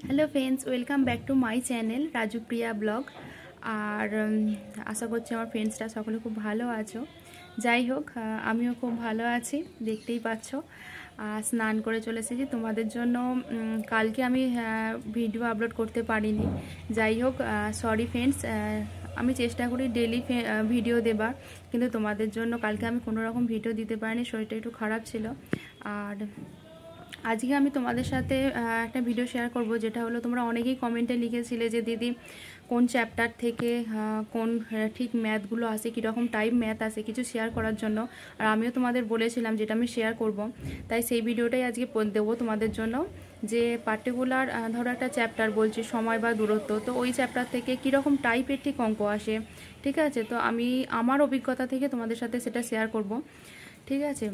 Hello friends, welcome back to my channel Raju Priya blog. আর আশা করছি আমার ফ্রেন্ডসরা সকলে খুব ভালো আছো। যাই হোক, আমিও খুব ভালো আছি, দেখতেই পাচ্ছ। স্নান করে চলে এসেছি তোমাদের জন্য। কালকে আমি ভিডিও আপলোড করতে পারিনি। যাই হোক, সরি ফ্রেন্ডস। আমি চেষ্টা করি ডেলি ভিডিও দেবার, কিন্তু তোমাদের জন্য কালকে আমি কোনো রকম ভিডিও দিতে পারিনি, শরীরটা একটু খারাপ ছিল। আর আজকে আমি তোমাদের সাথে একটা ভিডিও শেয়ার করব, যেটা হলো তোমরা অনেকেই কমেন্টে লিখেছিলে যে দিদি কোন চ্যাপ্টার থেকে কোন ঠিক ম্যাথগুলো আসে, কীরকম টাইপ ম্যাথ আসে, কিছু শেয়ার করার জন্য। আর আমিও তোমাদের বলেছিলাম যেটা আমি শেয়ার করব, তাই সেই ভিডিওটাই আজকে দেবো তোমাদের জন্য। যে পার্টিকুলার ধরো একটা চ্যাপ্টার বলছি, সময় বা দূরত্ব, তো ওই চ্যাপ্টার থেকে কীরকম টাইপের ঠিক অঙ্ক আসে, ঠিক আছে? তো আমি আমার অভিজ্ঞতা থেকে তোমাদের সাথে সেটা শেয়ার করব, ঠিক আছে?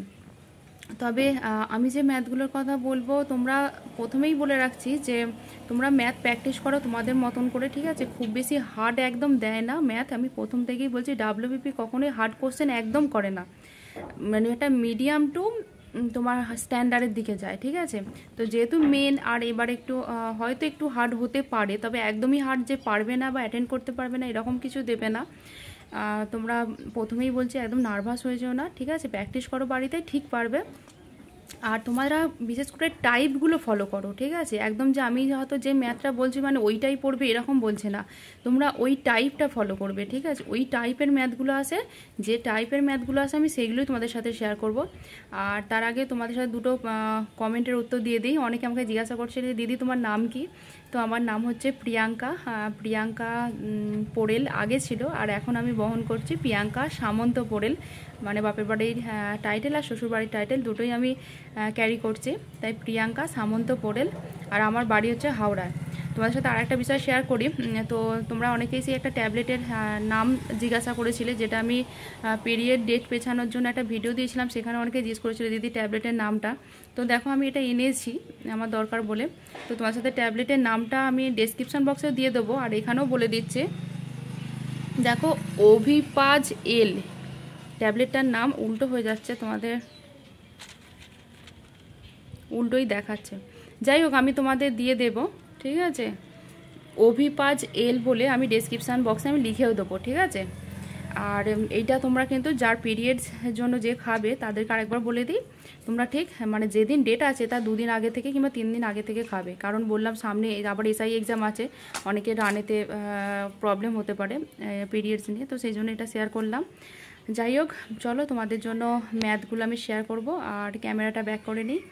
তবে আমি যে ম্যাথগুলোর কথা বলবো, তোমরা প্রথমেই বলে রাখছি যে তোমরা ম্যাথ প্র্যাকটিস করো তোমাদের মতন করে, ঠিক আছে? খুব বেশি হার্ড একদম দেয় না ম্যাথ, আমি প্রথম থেকেই বলছি। ডাব্লিউবিপি কখনোই হার্ড কোশ্চেন একদম করে না, মানে এটা মিডিয়াম টু তোমার স্ট্যান্ডার্ডের দিকে যায়, ঠিক আছে? তো যেহেতু মেন, আর এবার একটু হয়তো একটু হার্ড হতে পারে, তবে একদমই হার্ড যে পারবে না বা অ্যাটেন্ড করতে পারবে না এরকম কিছু দেবে না। তোমরা প্রথমেই বলছি একদম নার্ভাস হয়ে যেও না, ঠিক আছে? প্র্যাকটিস করো বাড়িতে, ঠিক পারবে। আর তোমরা বিশেষ করে টাইপগুলো ফলো করো, ঠিক আছে? একদম যে আমি হয়তো যে ম্যাথটা বলছি মানে ওইটাই পড়বে এরকম বলছে না, তোমরা ওই টাইপটা ফলো করবে, ঠিক আছে? ওই টাইপের ম্যাথগুলো আসে, যে টাইপের ম্যাথগুলো আসে আমি সেইগুলোই তোমাদের সাথে শেয়ার করব। আর তার আগে তোমাদের সাথে দুটো কমেন্টের উত্তর দিয়ে দিই। অনেকে আমাকে জিজ্ঞাসা করছে যে দিদি তোমার নাম কি? তো আমার নাম হচ্ছে প্রিয়াঙ্কা। প্রিয়াঙ্কা পোড়েল আগে ছিল, আর এখন আমি বহন করছি প্রিয়াঙ্কা সামন্ত পোড়েল, মানে বাপের বাড়ির টাইটেল আর শ্বশুর বাড়ির টাইটেল দুটোই আমি ক্যারি করছি, তাই প্রিয়াঙ্কা সামন্ত পোড়েল। আর আমার বাড়ি হচ্ছে হাওড়ায়। তোমাদের সাথে আর একটা বিষয় শেয়ার করি। তো তোমরা অনেকেই সেই একটা ট্যাবলেটের নাম জিজ্ঞাসা করেছিলে, যেটা আমি পিরিয়ড ডেট পেছানোর জন্য একটা ভিডিও দিয়েছিলাম, সেখানে অনেকে জিজ্ঞেস করেছিল দিদি ট্যাবলেটের নামটা। তো দেখো আমি এটা এনেছি আমার দরকার বলে। তো তোমার সাথে ট্যাবলেটের নামটা আমি ডেসক্রিপশন বক্সে দিয়ে দেবো, আর এখানেও বলে দিচ্ছে। দেখো, ওভিপাজ এল ট্যাবলেটটার নাম। উল্টো হয়ে যাচ্ছে, তোমাদের উল্টোই দেখাচ্ছে। যাই হোক, আমি তোমাদের দিয়ে দেব, ঠিক আছে? ওভিপাজ এল বলে আমি ডেসক্রিপশান বক্সে আমি লিখেও দেবো, ঠিক আছে? আর এইটা তোমরা কিন্তু যার পিরিয়ডস জন্য যে খাবে তাদেরকে আরেকবার বলে দিই, তোমরা ঠিক মানে যেদিন ডেট আছে তার 2 দিন আগে থেকে কিংবা 3 দিন আগে থেকে খাবে। কারণ বললাম সামনে আবার এসআই এক্সাম আছে, অনেকের রানেতে প্রবলেম হতে পারে পিরিয়ডস নিয়ে, তো সেই জন্য এটা শেয়ার করলাম। যাই হোক, চলো তোমাদের জন্য ম্যাথগুলো আমি শেয়ার করব। আর ক্যামেরাটা ব্যাক করে নিই।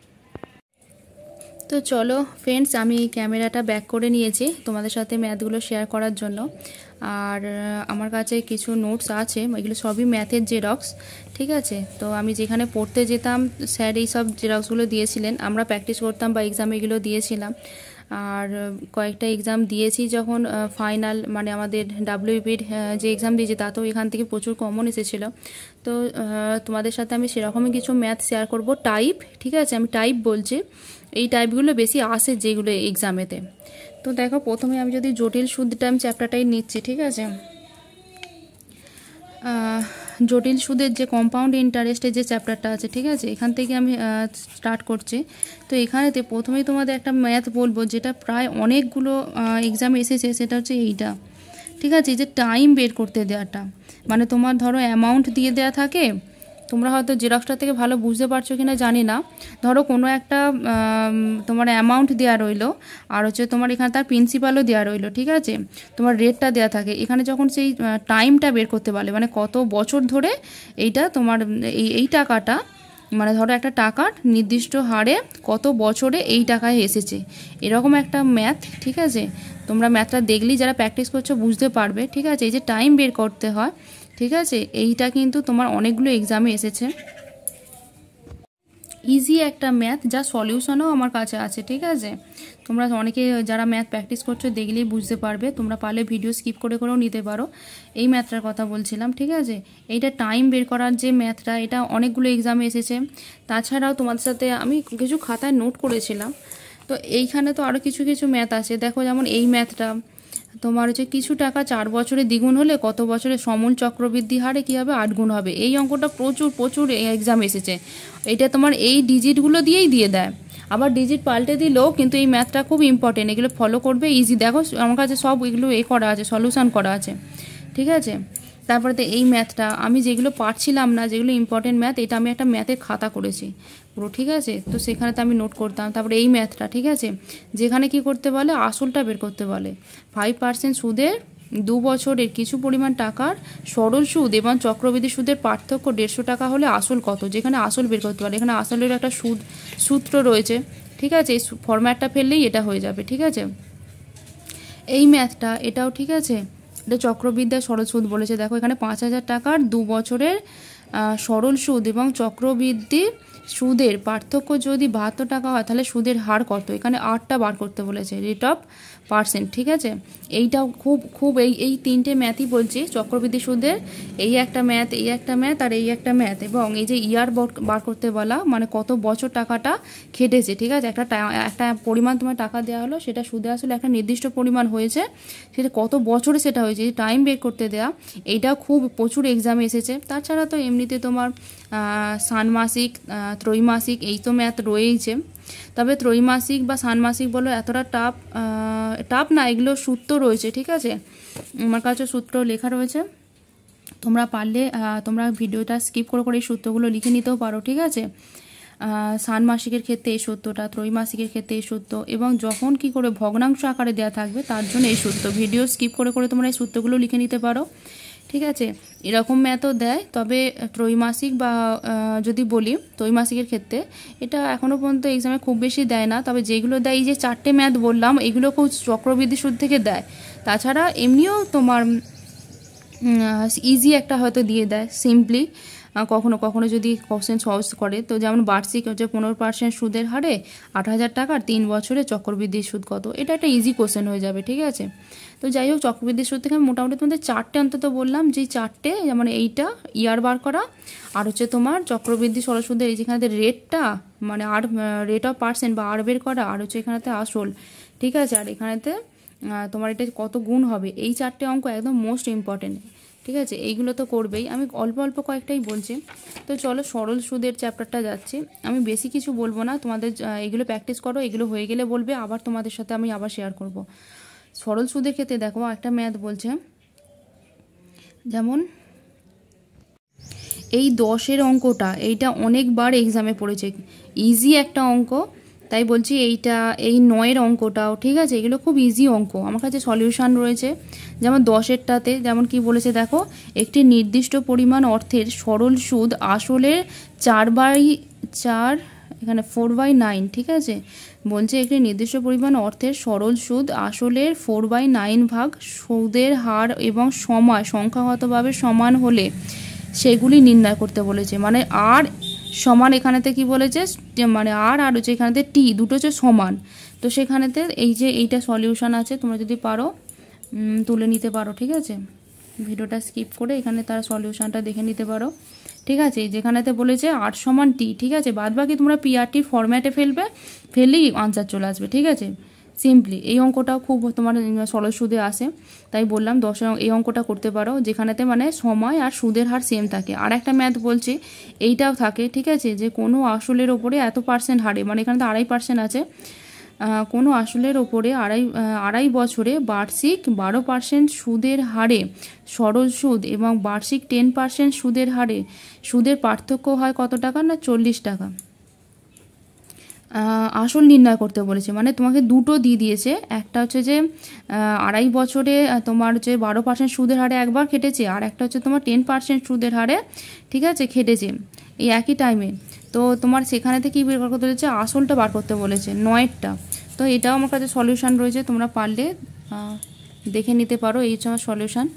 তো চলো ফ্রেন্ডস, আমি ক্যামেরাটা ব্যাক করে নিয়েছি তোমাদের সাথে ম্যাথগুলো শেয়ার করার জন্য। আর আমার কাছে কিছু নোটস আছে, এগুলো সবই ম্যাথের জেরক্স, ঠিক আছে? তো আমি যেখানে পড়তে যেতাম স্যার এই সব জেরক্সগুলো দিয়েছিলেন, আমরা প্র্যাকটিস করতাম বা এক্সামে এগুলো দিয়েছিলাম। আর কয়েকটা এক্সাম দিয়েছি যখন ফাইনাল, মানে আমাদের ডাব্লিউবিপির যে এক্সাম দিয়েছি তাতেও এখান থেকে প্রচুর কমন এসেছিলো। তো তোমাদের সাথে আমি সেরকমই কিছু ম্যাথ শেয়ার করব, টাইপ, ঠিক আছে? আমি টাইপ বলছি, এই টাইপগুলো বেশি আসে যেগুলো এক্সামেতে। তো দেখো, প্রথমে আমি যদি জটিল সুদ টাইম চ্যাপ্টারটাই নিচ্ছি, ঠিক আছে? জটিল সুদের যে কম্পাউন্ড ইন্টারেস্টের যে চ্যাপ্টারটা আছে, ঠিক আছে? এখান থেকে আমি স্টার্ট করছি। তো এখানেতে প্রথমেই তোমাদের একটা ম্যাথ বলবো, যেটা প্রায় অনেকগুলো এক্সামে এসেছে, সেটা হচ্ছে এইটা, ঠিক আছে? এই যে টাইম বের করতে দেওয়াটা, মানে তোমার ধরো অ্যামাউন্ট দিয়ে দেওয়া থাকে, তোমরা হয়তো জেরক্সটা থেকে ভালো বুঝতে পারছো কিনা জানি না। ধরো কোনো একটা তোমার অ্যামাউন্ট দেওয়া রইলো, আর হচ্ছে তোমার এখানে তার প্রিন্সিপালও দেওয়া রইলো, ঠিক আছে? তোমার রেটটা দেওয়া থাকে, এখানে যখন সেই টাইমটা বের করতে পারলে, মানে কত বছর ধরে এইটা তোমার এই টাকাটা, মানে ধরো একটা টাকার নির্দিষ্ট হারে কত বছরে এই টাকায় এসেছে, এরকম একটা ম্যাথ, ঠিক আছে? তোমরা ম্যাথটা দেখলেই যারা প্র্যাকটিস করছো বুঝতে পারবে, ঠিক আছে? এই যে টাইম বের করতে হয়, ঠিক আছে? এইটা কিন্তু তোমার অনেকগুলো এক্সামে এসেছে। ইজি একটা ম্যাথ, যা সলিউশনও আমার কাছে আছে, ঠিক আছে? তোমরা অনেকে যারা ম্যাথ প্র্যাকটিস করছো দেখলেই বুঝতে পারবে, তোমরা পারলে ভিডিও স্কিপ করে করেও নিতে পারো। এই ম্যাথটার কথা বলছিলাম, ঠিক আছে? এইটা টাইম বের করার যে ম্যাথটা, এটা অনেকগুলো এক্সামে এসেছে। তাছাড়াও তোমাদের সাথে আমি কিছু খাতায় নোট করেছিলাম। তো এইখানে তো আরও কিছু কিছু ম্যাথ আছে, দেখো যেমন এই ম্যাথটা তোমার হচ্ছে কিছু টাকা 4 বছরে দ্বিগুণ হলে কত বছরে সমূল চক্রবৃদ্ধি হারে কী হবে, 8 গুণ হবে। এই অঙ্কটা প্রচুর প্রচুর এক্সাম এসেছে। এটা তোমার এই ডিজিটগুলো দিয়েই দিয়ে দেয়। আবার ডিজিট পাল্টে দিলেও কিন্তু এই ম্যাথটা খুব ইম্পর্টেন্ট, এগুলো ফলো করবে ইজি। দেখো আমার কাছে সব এগুলো করা আছে, সলিউশন করা আছে, ঠিক আছে। তারপরে তো এই ম্যাথটা আমি যেগুলো পারছিলাম না, যেগুলো ইম্পর্টেন্ট ম্যাথ, এটা আমি একটা ম্যাথের খাতা করেছি পুরো, ঠিক আছে। তো সেখানে তো আমি নোট করতাম। তারপরে এই ম্যাথটা, ঠিক আছে, যেখানে কি করতে বলে, আসলটা বের করতে বলে। 5% সুদের 2 বছরের কিছু পরিমাণ টাকার সরল সুদ এবং চক্রবৃদ্ধি সুদের পার্থক্য 150 টাকা হলে আসল কত, যেখানে আসল বের করতে পারে। এখানে আসলের একটা সূত্র রয়েছে, ঠিক আছে। এই ফরম্যাটটা ফেললেই এটা হয়ে যাবে, ঠিক আছে। এই ম্যাথটা এটাও ঠিক আছে, এটা চক্রবৃদ্ধি সরল সুদ বলেছে। দেখো এখানে 5000 টাকার 2 বছরের সরল সুদ এবং চক্রবৃদ্ধি সুদের পার্থক্য যদি 72 টাকা হয়, তাহলে সুদের হার কত, এখানে 8টা বার করতে বলেছে, রেট অফ পার্সেন্ট, ঠিক আছে। এইটাও খুব এই তিনটে ম্যাথই বলছি, চক্রবৃদ্ধি সুদের এই একটা ম্যাথ, এই একটা ম্যাথ, আর এই একটা ম্যাথ, এবং এই যে ইয়ার বার করতে বলা, মানে কত বছর টাকাটা খেটেছে, ঠিক আছে। একটা পরিমাণ তোমার টাকা দেওয়া হলো, সেটা সুদে আসলে একটা নির্দিষ্ট পরিমাণ হয়েছে, সেটা কত বছরে সেটা হয়েছে, টাইম বের করতে দেওয়া। এইটাও খুব প্রচুর এক্সামে এসেছে। তাছাড়া তো এমনিতে তোমার ষান্মাসিক, ত্রৈমাসিক, এই তো ম্যাথ রয়েইছে। তবে ত্রৈমাসিক বা ষান্মাসিক বলো এতটা টাফ না, এগুলো সূত্র রয়েছে, ঠিক আছে। আমার কাছে সূত্র লেখা রয়েছে, তোমরা পারলে তোমরা ভিডিওটা স্কিপ করে এই সূত্রগুলো লিখে নিতেও পারো, ঠিক আছে। ষান্মাসিকের ক্ষেত্রে এই সূত্রটা, ত্রৈমাসিকের ক্ষেত্রে এই সূত্র, এবং যখন কি করে ভগ্নাংশ আকারে দেওয়া থাকবে তার জন্য এই সূত্র। ভিডিও স্কিপ করে তোমরা এই সূত্রগুলো লিখে নিতে পারো, ঠিক আছে। এরকম ম্যাথও দেয়, তবে ত্রৈমাসিক বা যদি বলি ত্রৈমাসিকের ক্ষেত্রে এটা এখনও পর্যন্ত এক্সামে খুব বেশি দেয় না। তবে যেগুলো দেয়, এই যে 4টে ম্যাথ বললাম, এগুলো খুব চক্রবৃদ্ধি সুদ থেকে দেয়। তাছাড়া এমনিও তোমার ইজি একটা হয়তো দিয়ে দেয় সিম্পলি, কখনো কখনো যদি কোশ্চেন সহজ করে। তো যেমন বার্ষিক হচ্ছে 15% সুদের হারে 8000 টাকার 3 বছরে চক্রবৃদ্ধির সুদ কত, এটা একটা ইজি কোশ্চেন হয়ে যাবে, ঠিক আছে। তো যাই হোক, চক্রবৃদ্ধির সুদ থেকে আমি মোটামুটি তোমাদের 4টে অন্তত বললাম, যেই 4টে, যেমন এইটা ইয়ার বার করা, আর হচ্ছে তোমার চক্রবৃদ্ধি সরল সুদের এই যেখানে রেটটা, মানে আর রেট অফ পার্সেন্ট বা আর বের করা, আর হচ্ছে এখানেতে আসল, ঠিক আছে। আর এখানেতে তোমার এটা কত গুণ হবে, এই 4টে অঙ্ক একদম মোস্ট ইম্পর্টেন্ট, ঠিক আছে। এইগুলো তো করবেই, আমি অল্প অল্প কয়েকটাই বলছি। তো চলো সরল সুদের চ্যাপ্টারটা যাচ্ছি, আমি বেশি কিছু বলবো না, তোমাদের এগুলো প্র্যাকটিস করো, এগুলো হয়ে গেলে বলবে, আবার তোমাদের সাথে আমি আবার শেয়ার করব। সরল সুদের ক্ষেত্রে দেখো একটা ম্যাথ বলছে, যেমন এই 10-এর অঙ্কটা, এইটা অনেকবার এক্সামে পড়েছে, ইজি একটা অঙ্ক, তাই বলছি। এই 9-এর অঙ্কটাও, ঠিক আছে, এগুলো খুব ইজি অঙ্ক, আমার কাছে সলিউশন রয়েছে। যেমন 10-এরটাতে যেমন কি বলেছে দেখো, একটি নির্দিষ্ট পরিমাণ অর্থের সরল সুদ আসলের 4/4, এখানে 4/9, ঠিক আছে। বলছে একটি নির্দিষ্ট পরিমাণ অর্থের সরল সুদ আসলের 4/9 ভাগ সুদের হার এবং সময় সংখ্যাগতভাবে সমান হলে সেগুলি নির্ণয় করতে বলেছে। মানে আর সমান, এখানেতে কি বলেছে, মানে আর হচ্ছে এখানেতে টি, দুটো হচ্ছে সমান। তো সেখানেতে এই যে এইটা সলিউশন আছে, তোমরা যদি পারো তুলে নিতে পারো, ঠিক আছে। ভিডিওটা স্কিপ করে এখানে তার সলিউশনটা দেখে নিতে পারো, ঠিক আছে। যেখানেতে বলেছে আর সমান টি, ঠিক আছে, বাদ বাকি তোমরা পিআরটির ফরম্যাটে ফেললেই আনসার চলে আসবে, ঠিক আছে। সিম্পলি এই অঙ্কটাও খুব তোমার সরল সুদে আসে, তাই বললাম 10 এই অঙ্কটা করতে পারো, যেখানেতে মানে সময় আর সুদের হার সেম থাকে। আর একটা ম্যাথ বলছি, এইটাও থাকে, ঠিক আছে, যে কোনো আসলের ওপরে এত পার্সেন্ট হারে, মানে এখানে তো 2.5% আছে, কোনো আসলের ওপরে আড়াই বছরে বার্ষিক 12% সুদের হারে সরল সুদ এবং বার্ষিক 10% সুদের হারে সুদের পার্থক্য হয় কত টাকা, না 40 টাকা। আসল নির্ণয় করতে বলেছে, মানে তোমাকে দুটো দিয়ে দিয়েছে, একটা হচ্ছে যে আড়াই বছরে তোমার হচ্ছে 12% সুদের হারে একবার খেটেছে, আর একটা হচ্ছে তোমার 10% সুদের হারে, ঠিক আছে, খেটেছে এই একই টাইমে। তো তোমার সেখানে থেকে কী বের করতে বলেছে, আসলটা বার করতে বলেছে 9-টা। তো এটাও আমার কাছে সলিউশন রয়েছে, তোমরা পারলে দেখে নিতে পারো, এই হচ্ছে আমার সলিউশন।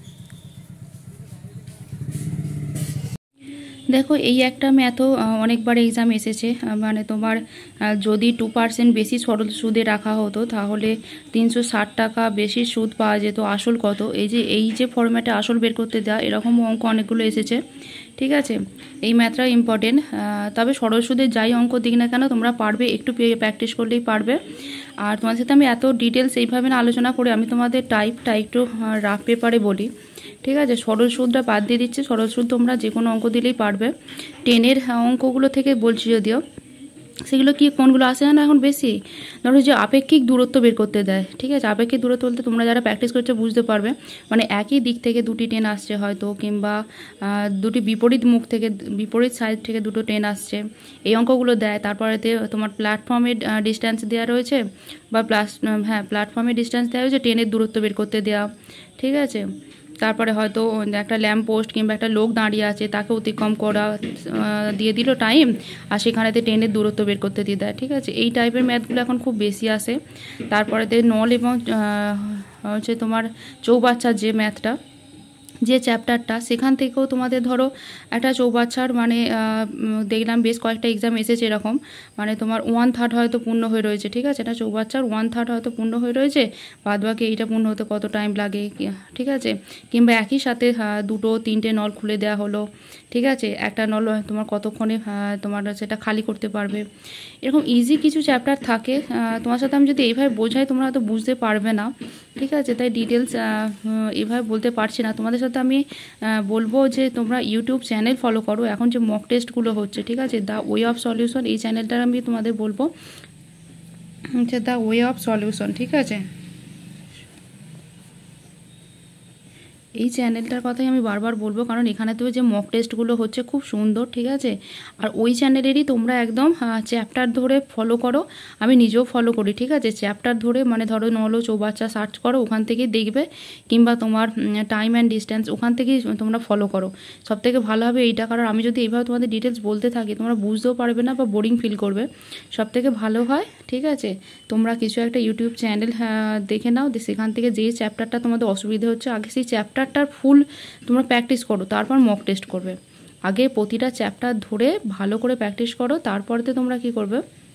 দেখো এই একটা ম্যাথও অনেকবার এক্সাম এসেছে, মানে তোমার যদি 2% বেশি সরল সুদে রাখা হতো তাহলে 360 টাকা বেশি সুদ পাওয়া যেত, আসল কত। এই যে ফরম্যাটে আসল বের করতে দেওয়া, এরকম অঙ্ক অনেকগুলো এসেছে, ঠিক আছে। এই ম্যাথটা ইম্পর্টেন্ট। তবে সরল সুদের যাই অঙ্ক দিক না কেন তোমরা পারবে, একটু প্র্যাকটিস করলেই পারবে। আর তোমাদের সাথে আমি এত ডিটেলস এইভাবে না আলোচনা করে আমি তোমাদের টাইপটা একটু রাফ পেপারে বলি, ঠিক আছে। সরল সুদটা বাদ দিয়ে দিচ্ছি, সরল সুদ তোমরা যে কোনো অঙ্ক দিলেই পারবে। 10-এর অঙ্কগুলো থেকে বলছি, যদিও সেগুলো কি কোনগুলো আসে না এখন বেশি, ধরো যে আপেক্ষিক দূরত্ব বের করতে দেয়, ঠিক আছে। আপেক্ষিক দূরত্ব বলতে তোমরা যারা প্র্যাকটিস করছো বুঝতে পারবে, মানে একই দিক থেকে দুটি ট্রেন আসছে হয়তো, কিংবা দুটি বিপরীত মুখ থেকে বিপরীত সাইড থেকে দুটো ট্রেন আসছে, এই অঙ্কগুলো দেয়। তারপরেতে তোমার প্ল্যাটফর্মের ডিস্ট্যান্স দেওয়া রয়েছে, বা প্ল্যাটফর্মের ডিস্ট্যান্স দেওয়া রয়েছে, ট্রেনের দূরত্ব বের করতে দেওয়া, ঠিক আছে। তারপরে হয়তো একটা ল্যাম্প পোস্ট কিংবা একটা লোক দাঁড়িয়ে আছে, তাকে অতিক্রম করা দিয়ে দিল টাইম, আর সেখানেতে ট্রেনের দূরত্ব বের করতে দিয়ে দেয়, ঠিক আছে। এই টাইপের ম্যাথগুলো এখন খুব বেশি আসে। তারপরেতে নল এবং হচ্ছে তোমার চৌবাচ্চার যে ম্যাথটা, যে চ্যাপ্টারটা, সেখান থেকেও তোমাদের ধরো একটা চৌবাচ্চার মানে দেখলাম বেশ কয়েকটা এক্সাম এসেছে এরকম, মানে তোমার 1/3 হয়তো পূর্ণ হয়ে রয়েছে, ঠিক আছে। একটা চৌবাচ্চার 1/3 হয়তো পূর্ণ হয়ে রয়েছে, বাদ বাকি এইটা পূর্ণ হতে কত টাইম লাগে, ঠিক আছে। কিংবা একই সাথে 2-3টে নল খুলে দেওয়া হলো, ঠিক আছে। একটা নল তোমার কতক্ষণে তোমার সেটা খালি করতে পারবে। এরকম ইজি কিছু চ্যাপ্টার থাকে, তোমার সাথে আমি যদি এইভাবে বোঝাই তোমরা হয়তো বুঝতে পারবে না, ঠিক আছে। তাই ডিটেলস এভাবে বলতে পারছি না। তোমাদের সাথে আমি বলবো যে তোমরা ইউটিউব চ্যানেল ফলো করো, এখন যে মক টেস্টগুলো হচ্ছে, ঠিক আছে। দ্য ওয়ে অফ সলিউশন, এই চ্যানেলটার আমি তোমাদের বলবো হচ্ছে দ্য ওয়ে অফ সলিউশন, ঠিক আছে। এই চ্যানেলটার কথাই আমি বারবার বলবো, কারণ এখানে তো যে মক টেস্টগুলো হচ্ছে খুব সুন্দর, ঠিক আছে। আর ওই চ্যানেলেরই তোমরা একদম চ্যাপ্টার ধরে ফলো করো, আমি নিজেও ফলো করি, ঠিক আছে। চ্যাপ্টার ধরে মানে ধরো নল চৌবাচ্চা সার্চ করো, ওখান থেকেই দেখবে, কিংবা তোমার টাইম অ্যান্ড ডিস্ট্যান্স ওখান থেকেই তোমরা ফলো করো, সবথেকে ভালো হবে এইটা। কারণ আমি যদি এইভাবে তোমাদের ডিটেলস বলতে থাকি তোমরা বুঝতেও পারবে না বা বোরিং ফিল করবে। সবথেকে ভালো হয়, ঠিক আছে, তোমরা কিছু একটা ইউটিউব চ্যানেল দেখে নাও, সেখান থেকে যেই চ্যাপ্টারটা তোমাদের অসুবিধা হচ্ছে আগে সেই চ্যাপ্টারটার ফুল তোমরা প্র্যাকটিস করো, তারপর মক টেস্ট করবে। আগে প্রতিটা চ্যাপ্টার ধরে ভালো করে প্র্যাকটিস করো, তারপরেতে তোমরা কি করবে,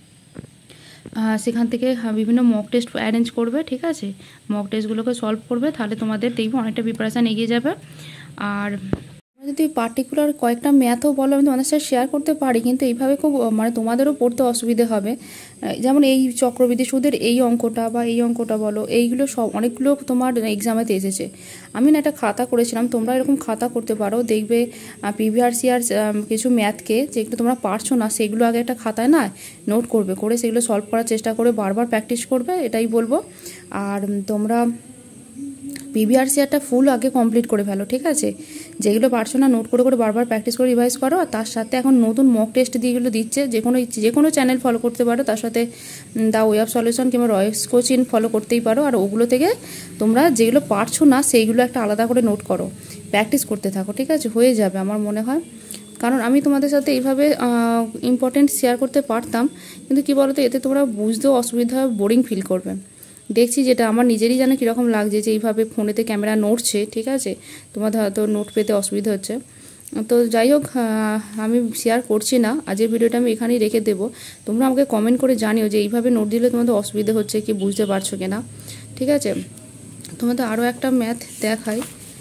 সেখান থেকে বিভিন্ন মক টেস্ট অ্যারেঞ্জ করবে, ঠিক আছে। মক টেস্টগুলোকে সলভ করবে, তাহলে তোমাদের দেখবে অনেকটা প্রিপারেশান এগিয়ে যাবে। আর যদি পার্টিকুলার কয়েকটা ম্যাথও বলো আমি তোমাদের সাথে শেয়ার করতে পারি, কিন্তু এইভাবে খুব মানে তোমাদেরও পড়তে অসুবিধে হবে। যেমন এই চক্রবৃদ্ধি সুদের এই অঙ্কটা বা এই অঙ্কটা বলো, এইগুলো সব অনেকগুলো তোমার এক্সামেতে এসেছে। আমি না একটা খাতা করেছিলাম, তোমরা এরকম খাতা করতে পারো, দেখবে পিভিআরসিআর কিছু ম্যাথকে যেগুলো তোমরা পারছো না সেগুলো আগে একটা খাতায় না নোট করবে, করে সেগুলো সলভ করার চেষ্টা করে বারবার প্র্যাকটিস করবে, এটাই বলবো। আর তোমরা পিভিআরসিআরটা ফুল আগে কমপ্লিট করে ফেলো, ঠিক আছে। যেগুলো পারছো না নোট করে করে বারবার প্র্যাকটিস করে রিভাইজ করো। আর তার সাথে এখন নতুন মক টেস্ট দিয়েগুলো দিচ্ছে, যে কোনো চ্যানেল ফলো করতে পারো, তার সাথে দ্য ওয়ে অফ সলিউশন কিংবা রয়েস কোচিং ফলো করতেই পারো। আর ওগুলো থেকে তোমরা যেগুলো পারছো না সেইগুলো একটা আলাদা করে নোট করো, প্র্যাকটিস করতে থাকো, ঠিক আছে। হয়ে যাবে আমার মনে হয়। কারণ আমি তোমাদের সাথে এইভাবে ইম্পর্টেন্ট শেয়ার করতে পারতাম, কিন্তু কি বলতো, এতে তোমরা বুঝতেও অসুবিধা হবে, বোরিং ফিল করবে। দেখছি যেটা আমার নিজেরই জানে কীরকম লাগছে যে এইভাবে ফোনেতে ক্যামেরা নড়ছে, ঠিক আছে। তোমাদের হয়তো নোট পেতে অসুবিধা হচ্ছে, তো যাই হোক আমি শেয়ার করছি না, আজকের ভিডিওটা আমি এখানেই রেখে দেবো। তোমরা আমাকে কমেন্ট করে জানিও যে এইভাবে নোট দিলে তোমাদের অসুবিধা হচ্ছে কি বুঝতে পারছো কিনা, ঠিক আছে। তোমাদের আরও একটা ম্যাথ দেখাই,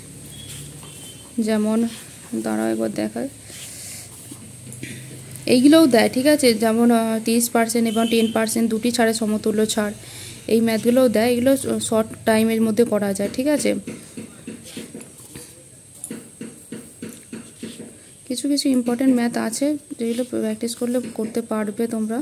যেমন দাঁড়াও একবার দেখায়, এইগুলোও দেয়, ঠিক আছে। যেমন 30% এবং 10% দুটি ছাড়ে সমতুল্য ছাড়, এই ম্যাথগুলোও দেয়। এগুলো শর্ট টাইমের মধ্যে করা যায়, ঠিক আছে। কিছু কিছু ইম্পর্টেন্ট ম্যাথ আছে যেগুলো প্র্যাকটিস করলে করতে পারবে তোমরা।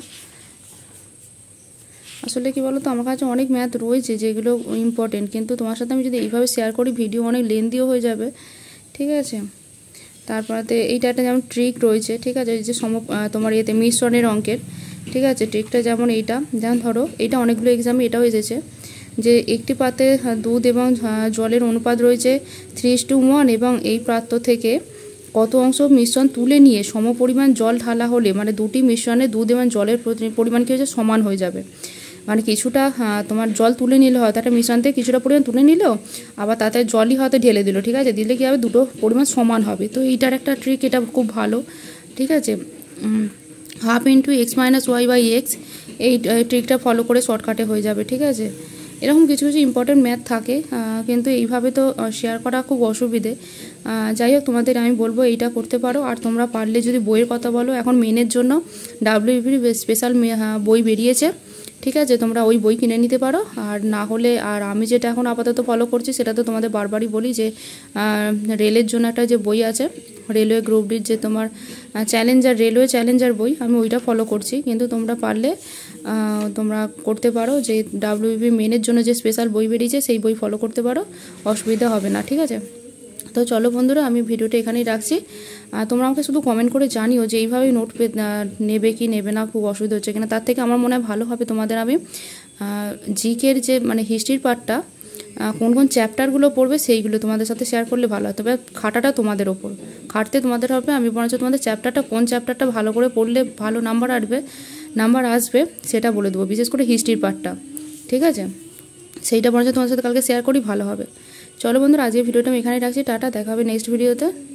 আসলে কি বলো তো, আমার কাছে অনেক ম্যাথ রয়েছে যেগুলো ইম্পর্টেন্ট, কিন্তু তোমার সাথে আমি যদি এইভাবে শেয়ার করি ভিডিও অনেক লেন্দিও হয়ে যাবে, ঠিক আছে। তারপরে এইটা একটা যেমন ট্রিক রয়েছে, ঠিক আছে, যে তোমার এতে মিশ্রণের অঙ্কের, ঠিক আছে। ট্রিকটা যেমন এইটা, যেমন ধরো এইটা অনেকগুলো এক্সামে এটাও এসেছে, যে একটি পাত্রে দুধ এবং জলের অনুপাত রয়েছে 3:1, এবং এই পাত্র থেকে কত অংশ মিশ্রণ তুলে নিয়ে সমপরিমাণ জল ঢালা হলে মানে দুটি মিশ্রণে দুধ এবং জলের পরিমাণ কী হয়েছে, সমান হয়ে যাবে। মানে কিছুটা তোমার জল তুলে নিলে হয়তো একটা মিশ্রণ থেকে কিছুটা পরিমাণ তুলে নিল, আবার তাতে জলই হয়তো ঢেলে দিল, ঠিক আছে। দিলে কী হবে, দুটো পরিমাণ সমান হবে। তো এইটার একটা ট্রিক, এটা খুব ভালো, ঠিক আছে। 1/2 x - y/x, এই ট্রিকটা ফলো করে শর্টকাটে হয়ে যাবে, ঠিক আছে। এরকম কিছু কিছু ইম্পর্টেন্ট ম্যাথ থাকে, কিন্তু এইভাবে তো শেয়ার করা খুব অসুবিধে। যাই হোক তোমাদের আমি বলবো এইটা করতে পারো। আর তোমরা পারলে যদি বইয়ের কথা বলো, এখন মেনের জন্য WBPD স্পেশাল বই বেরিয়েছে, ঠিক আছে, তোমরা ওই বই কিনে নিতে পারো। আর না হলে, আর আমি যেটা এখন আপাতত ফলো করছি সেটা তো তোমাদের বারবারই বলি যে রেলের জন্য একটা যে বই আছে, রেলওয়ে গ্রুপ ডির যে তোমার চ্যালেঞ্জার, রেলওয়ে চ্যালেঞ্জার বই, আমি ওইটা ফলো করছি। কিন্তু তোমরা পারলে তোমরা করতে পারো যে ডাব্লিউবি মেনের জন্য যে স্পেশাল বই বেরিয়েছে সেই বই ফলো করতে পারো, অসুবিধা হবে না। ঠিক আছে, তো চলো বন্ধুরা, আমি ভিডিওটা এখানেই রাখছি। তোমরা আমাকে শুধু কমেন্ট করে জানিও যে এইভাবেই নোট নেবে কি নেবে না, খুব অসুবিধা হচ্ছে কিনা। তার থেকে আমার মনে হয় ভালো হবে তোমাদের আমি জিকের যে মানে হিস্ট্রির পার্টটা, কোন কোন চ্যাপ্টারগুলো পড়বে সেইগুলো তোমাদের সাথে শেয়ার করলে ভালো হয়। তবে খাটাটা তোমাদের ওপর, খাটতে তোমাদের হবে। আমি বরঞ্চ তোমাদের চ্যাপ্টারটা, কোন চ্যাপ্টারটা ভালো করে পড়লে ভালো নাম্বার আসবে সেটা বলে দেবো, বিশেষ করে হিস্ট্রির পার্টটা। ঠিক আছে, সেইটা বরঞ্চ তোমাদের সাথে কালকে শেয়ার করি, ভালো হবে। চলো বন্ধুরা, আজকের ভিডিওটা আমি এখানেই রাখছি। টাটা, দেখা হবে নেক্সট ভিডিওতে।